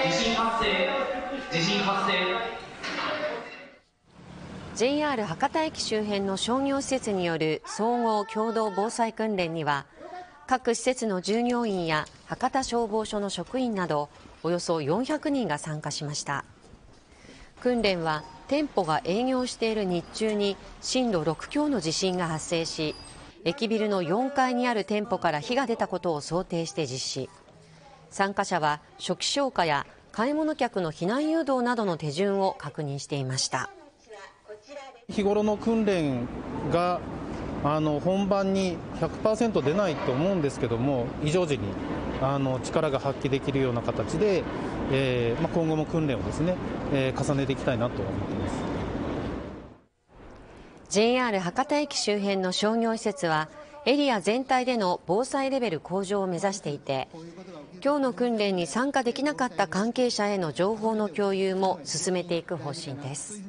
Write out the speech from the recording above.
地震発生。 JR 博多駅周辺の商業施設による総合共同防災訓練には、各施設の従業員や博多消防署の職員などおよそ400人が参加しました。訓練は店舗が営業している日中に震度6強の地震が発生し、駅ビルの4階にある店舗から火が出たことを想定して実施。参加者は初期消火や買い物客の避難誘導などの手順を確認していました。 日頃の訓練が本番に 100% 出ないと思うんですけども、異常時に力が発揮できるような形で、今後も訓練をですね、重ねていきたいなと思っています。 JR 博多駅周辺の商業施設はエリア全体での防災レベル向上を目指していて、今日の訓練に参加できなかった関係者への情報の共有も進めていく方針です。